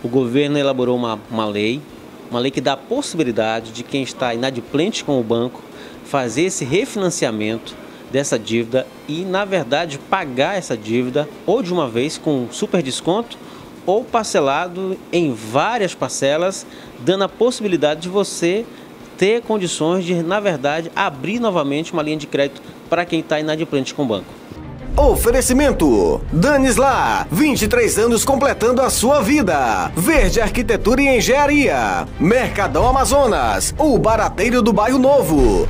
o governo elaborou uma lei que dá a possibilidade de quem está inadimplente com o banco fazer esse refinanciamento dessa dívida e, na verdade, pagar essa dívida ou de uma vez com super desconto ou parcelado em várias parcelas, dando a possibilidade de você ter condições de, na verdade, abrir novamente uma linha de crédito para quem está inadimplente com o banco. Oferecimento: Danisla, 23 anos completando a sua vida. Verde Arquitetura e Engenharia. Mercadão Amazonas, o barateiro do Bairro Novo.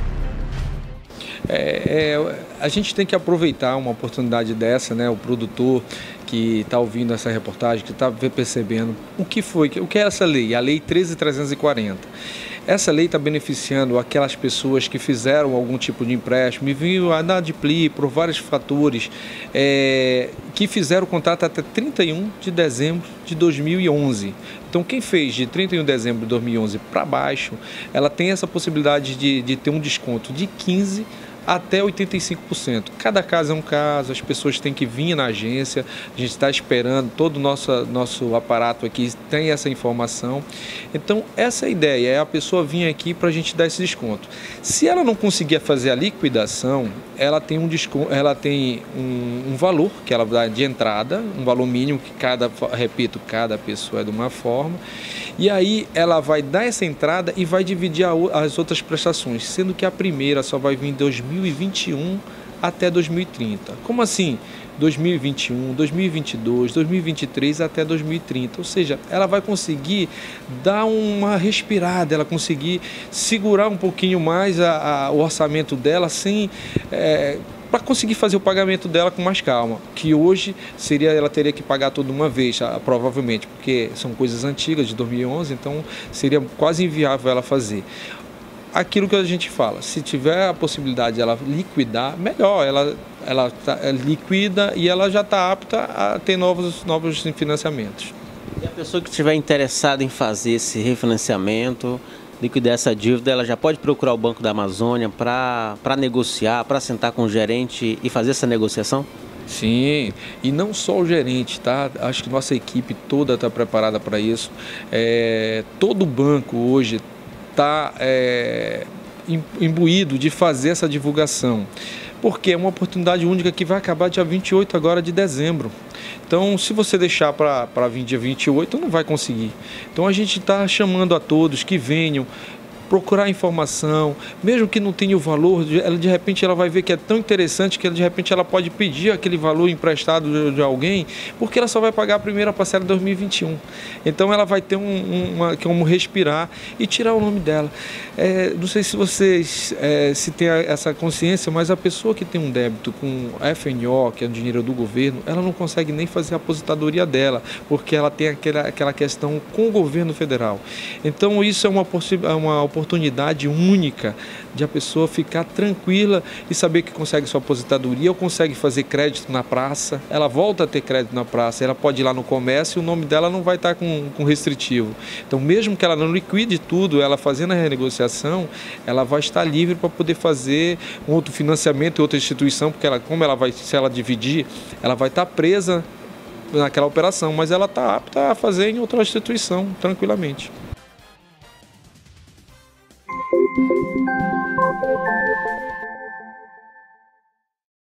A gente tem que aproveitar uma oportunidade dessa, né? O produtor que está ouvindo essa reportagem, que está percebendo o que é essa lei, a Lei 13.340. Essa lei está beneficiando aquelas pessoas que fizeram algum tipo de empréstimo e vinham a inadimplir por vários fatores, que fizeram o contrato até 31 de dezembro de 2011. Então, quem fez de 31 de dezembro de 2011 para baixo, ela tem essa possibilidade de ter um desconto de 15% até 85%. Cada caso é um caso, as pessoas têm que vir na agência, a gente está esperando, todo o nosso aparato aqui tem essa informação. Então, essa é a ideia, é a pessoa vir aqui para a gente dar esse desconto. Se ela não conseguir fazer a liquidação, ela tem um desconto, ela tem um valor que ela dá de entrada, um valor mínimo que cada pessoa é de uma forma, e aí ela vai dar essa entrada e vai dividir as outras prestações, sendo que a primeira só vai vir em 2021 até 2030. Como assim? 2021, 2022, 2023 até 2030. Ou seja, ela vai conseguir dar uma respirada, ela conseguir segurar um pouquinho mais o orçamento dela sem... para conseguir fazer o pagamento dela com mais calma, que hoje ela teria que pagar tudo uma vez, provavelmente, porque são coisas antigas, de 2011, então seria quase inviável ela fazer. Aquilo que a gente fala, se tiver a possibilidade de ela liquidar, melhor, ela liquida e ela já está apta a ter novos financiamentos. E a pessoa que estiver interessada em fazer esse refinanciamento, liquidar essa dívida, ela já pode procurar o Banco da Amazônia para negociar, para sentar com o gerente e fazer essa negociação? Sim, e não só o gerente, tá? Acho que nossa equipe toda está preparada para isso. Todo banco hoje está imbuído de fazer essa divulgação, porque é uma oportunidade única que vai acabar dia 28 agora de dezembro. Então, se você deixar para vir dia 28, não vai conseguir. Então, a gente está chamando a todos que venham procurar informação, mesmo que não tenha o valor, de repente ela vai ver que é tão interessante que de repente ela pode pedir aquele valor emprestado de alguém, porque ela só vai pagar a primeira parcela em 2021. Então ela vai ter como respirar e tirar o nome dela. Não sei se vocês se têm essa consciência, mas a pessoa que tem um débito com FNO, que é o dinheiro do governo, ela não consegue nem fazer a aposentadoria dela, porque ela tem aquela questão com o governo federal. Então isso é uma oportunidade única de a pessoa ficar tranquila e saber que consegue sua aposentadoria ou consegue fazer crédito na praça, ela volta a ter crédito na praça, ela pode ir lá no comércio e o nome dela não vai estar com restritivo. Então, mesmo que ela não liquide tudo, ela fazendo a renegociação, ela vai estar livre para poder fazer um outro financiamento em outra instituição, porque se ela dividir, ela vai estar presa naquela operação, mas ela está apta a fazer em outra instituição, tranquilamente.